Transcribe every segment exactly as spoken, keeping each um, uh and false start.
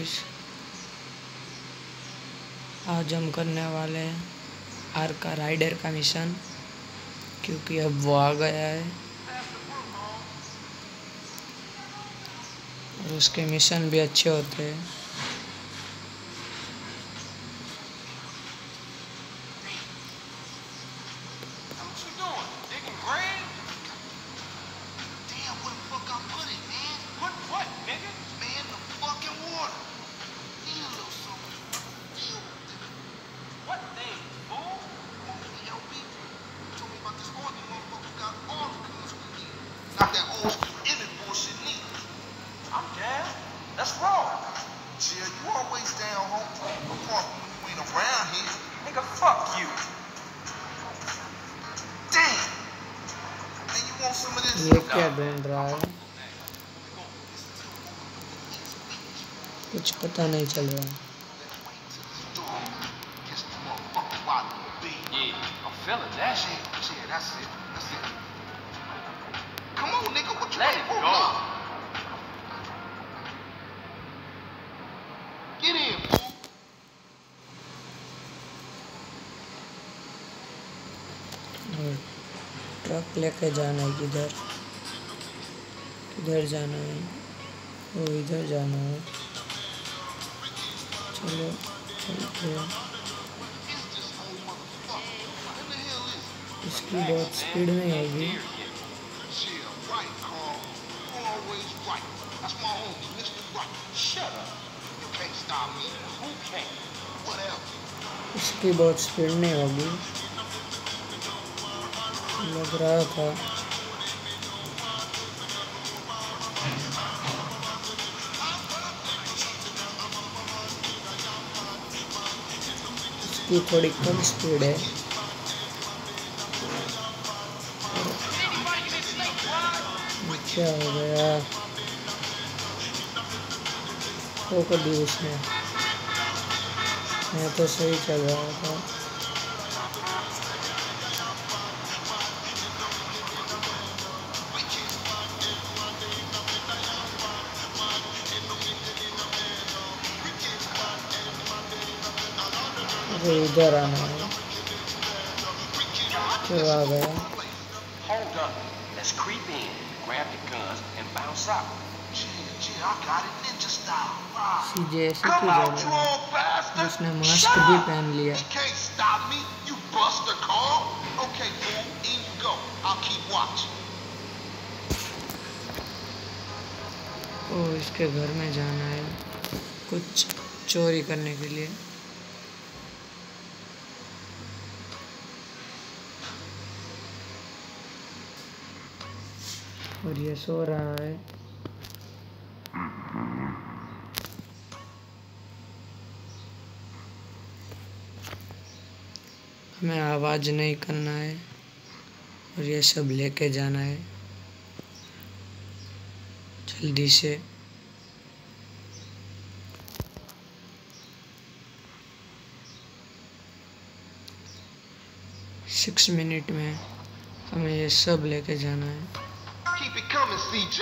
Guys, आज हम करने वाले हैं आर का राइडर का मिशन, क्योंकि अब वो आ गया है और उसके मिशन भी अच्छे होते हैं। Not that old school image bullshit neither. I'm down. Let's roll. Chill, you always down, home. Apart from when you ain't around here. Nigga, fuck you. Damn. And you want some of this? ये क्या बन रहा है? कुछ पता नहीं चल रहा। Yeah, I'm feeling that shit. Yeah, that's it. That's it. Come on, nigga, what you let it go? Get in, fool. Truck लेके जाना है। किधर किधर जाना है? वो इधर जाना है। चलो चलते हैं। इसकी बहुत स्पीड नहीं होगी। इसकी बहुत स्पीड नहीं होगी, लग रहा था। इसकी थोड़ी कम स्पीड है। क्या हो गया? वो कर दी उसने। मैं तो सही चल रहा था। अरे इधर आना है। क्यों आ गया? सीजे ऐसे क्यों जा रहा है? उसने मास्क भी पहन लिया। ओ, इसके घर में जाना है कुछ चोरी करने के लिए। और ये सो रहा है। हमें आवाज नहीं करना है और ये सब लेके जाना है जल्दी से। सिक्स मिनट में हमें ये सब लेके जाना है। Keep it coming, C J.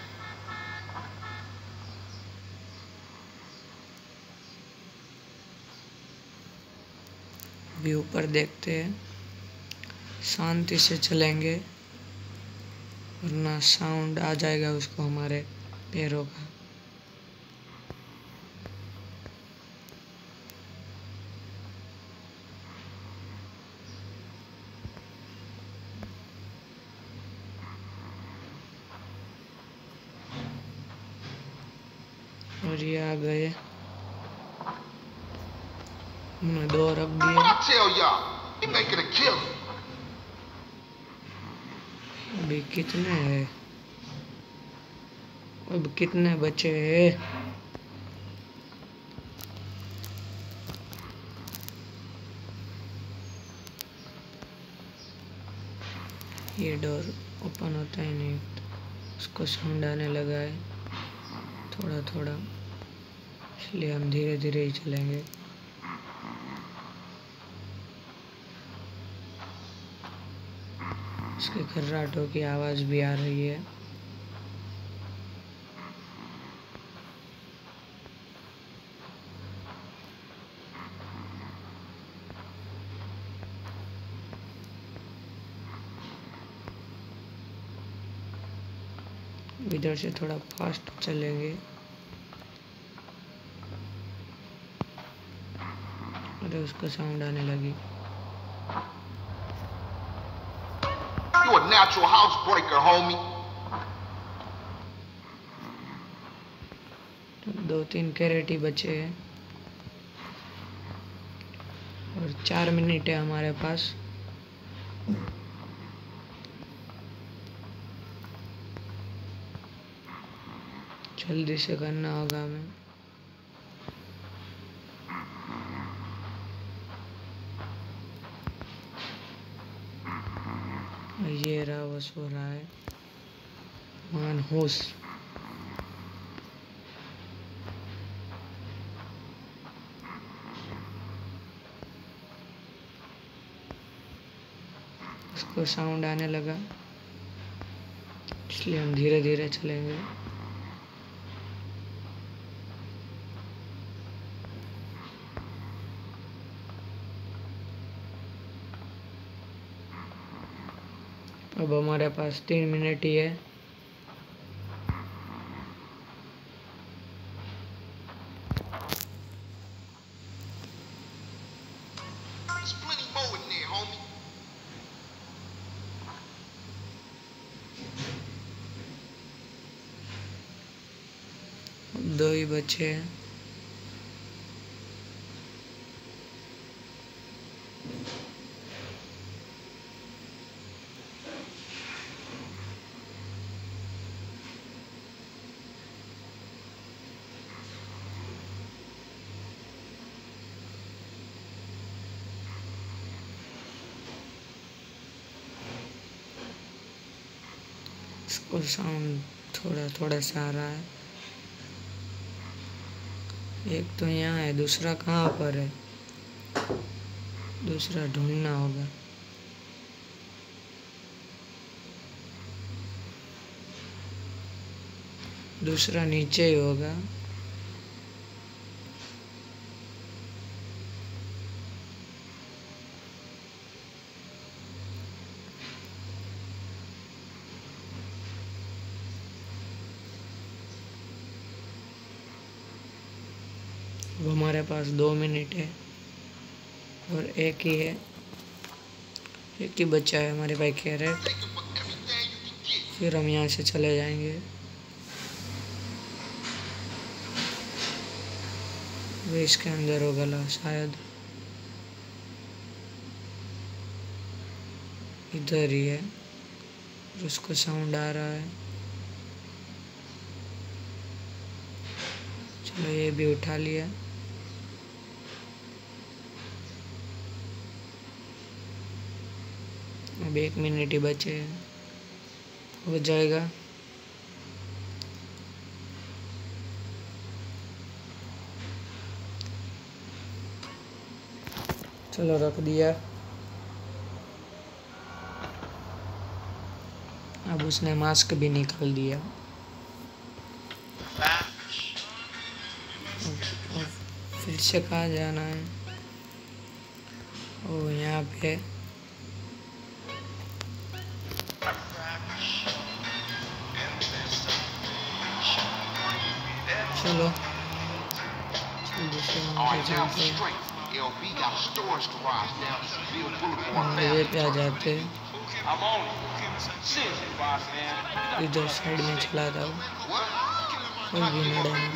अभी ऊपर देखते हैं, शांति से चलेंगे वरना साउंड आ जाएगा उसको हमारे पैरों का। और ये आ गए। हमने दो रख दिए। अभी कितने हैं? अब कितने बचे हैं? ये डोर ओपन होता ही नहीं, उसको साउंड आने लगा है थोड़ा थोड़ा, इसलिए हम धीरे धीरे ही चलेंगे। उसके खर्राटों की आवाज़ भी आ रही है। इधर से थोड़ा फास्ट चलेंगे। अरे उसका साउंड आने लगी। You a natural housebreaker, homie. दो तीन कैरेट ही बचे हैं और चार मिनट है हमारे पास। जल्दी से करना होगा हमें। ये रहा, बस हो रहा है। मान होश। उसको साउंड आने लगा, इसलिए हम धीरे धीरे चलेंगे। अब हमारे पास तीन मिनट ही है। There's plenty more in there, homie. अब दो ही बचे हैं। इसको साउंड थोड़ा थोड़ा सा आ रहा है। एक तो यहाँ है, दूसरा कहाँ पर है? दूसरा ढूंढना होगा। दूसरा नीचे ही होगा। अब हमारे पास दो मिनट है और एक ही है, एक ही बच्चा है हमारे भाई कैरेट। फिर हम यहाँ से चले जाएंगे। वे इसके अंदर हो गला शायद, इधर ही है। उसको साउंड आ रहा है। चलो ये भी उठा लिया। अब एक मिनट ही बचे हैं, हो जाएगा। चलो रख दिया। अब उसने मास्क भी निकाल दिया। अब फिर से कहाँ जाना है? ओ यहाँ पे। चलो जल्दी से वहाँ पे चलते हैं। हाईवे पे आ जाते हैं। इधर साइड में चला था, कोई भी नड़ा नहीं।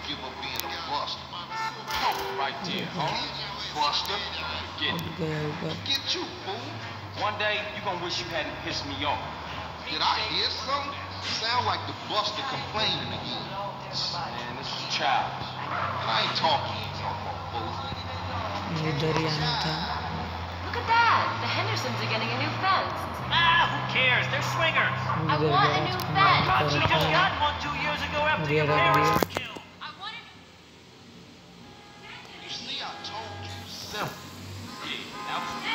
गया ऊपर। One day you gonna wish you hadn't pissed me off. Did I hear something? Sound like the Buster complaining again. Man, this is childish. And I ain't talking to you, folks. इधर ही आना था। Look at that! The Hendersons are getting a new fence. Ah, who cares? They're swingers. I इधर want a गया new था, fence. Thought you ऊपर just था। got one two years ago after अब ये your रख parents दिया। were killed. I want a You see, I told you. Simple. Yeah, that was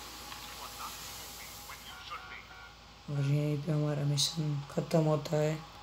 और यहीं पे हमारा मिशन खत्म होता है।